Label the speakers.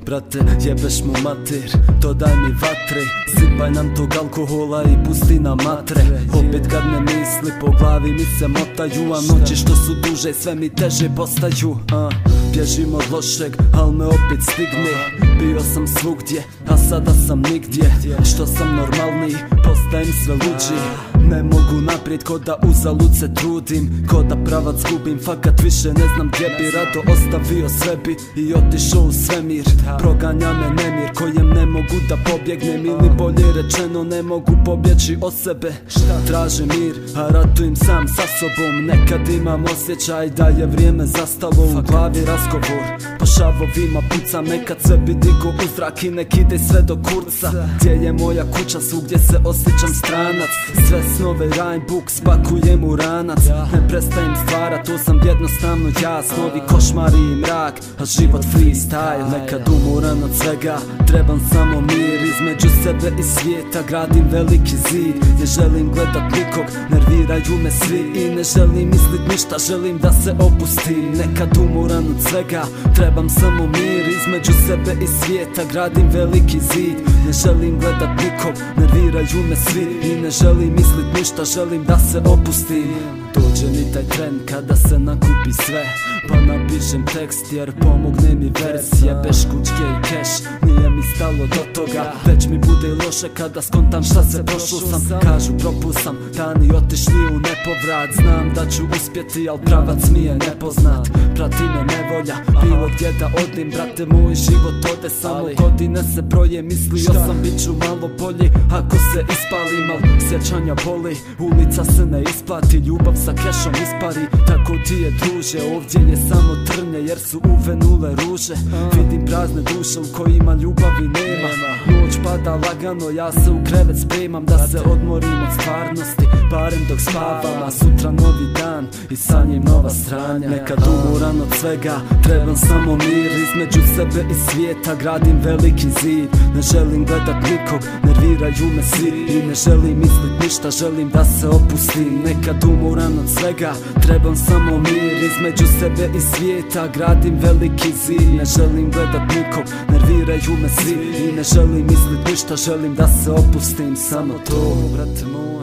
Speaker 1: Brate, jebeš mu mater, to daj mi vatre. Sipaj nam tog alkohola i pusti na matre. Opet gadne misli po glavi mi se motaju, a noći što su duže sve mi teže postaju. Bježim od lošeg, al me opet stigne. Bio sam svugdje, a sada sam nigdje. Što sam normalniji, postajem sve luđi. Ne mogu naprijed, ko da uzalud se trudim, ko da pravac gubim, fakat više ne znam gdje bi. Rado ostavio sve bi i otišao u svemir. Proganja me nemir kojem ne mogu da pobjegnem, ili bolje rečeno ne mogu pobjeći od sebe. Tražim mir, a ratujem sam sa sobom. Nekad imam osjećaj da je vrijeme zastalo, u glavi razgovor po šavovima pucam. Nekad sve bi digo u zrak i nek ide sve do kurca. Gdje je moja kuća, svugdje se osjećam stranac. Sve snove rhyme spakujem u ranac. Ne prestajem stvarat, to sam jednostavno ja. Snovi, košmari i mrak, a život freestyle. Nekad umoran od svega, trebam samo mir. Između sebe i svijeta gradim veliki zid. Ne želim gledat nikog, nerviraju me svi. I ne želim mislit ništa, želim da se opustim. Nekad umoran od svega, trebam samo mir. Između sebe i svijeta gradim veliki zid. Ne želim gledat nikog, nerviraju me svi. I ne želim mislit ništa, želim da se opustim. Dođe mi taj tren kada se nakupi sve, pa napišem tekst jer pomogne mi vers. Jebeš kućke i keš, nije mi stalo do toga. Već mi bude loše kada skontam šta se prošao sam. Kažu propusam, dani otišli u nepovrat. Znam da ću uspjeti, al pravac mi je nepoznat. Prati me nevolja, bilo gdje da odim. Brate, moj život ode, samo godine se broje. Mislio sam bit ću malo bolji ako se ispalim, al sjećanja boli. Ulica se ne isplati, ljubav sa kešom ispari. Tako ti je druže, ovdje je samo trnje jer su uvenule ruže. Vidim prazne duše u kojima ljubavi nema. Noć pada lagano, ja se u krevet spremam da se odmorim od stvarnosti, barem dok spavam. A sutra novi dan i sa njim nova sranja. Nekad umoran od svega, trebam samo mir. Između sebe i svijeta gradim veliki zid. Ne želim gledat nikog, nerviraju me svi. I ne želim mislit ništa, želim da se opustim. Nekad umoran od svega, trebam samo mir. Između sebe i svijeta gradim veliki zid. Ne želim gledat nikog, nerviraju me svi. I ne želim mislit ništa, želim da se opustim. Samo to, brate moj.